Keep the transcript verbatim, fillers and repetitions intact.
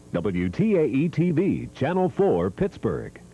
W T A E T V, Channel four, Pittsburgh.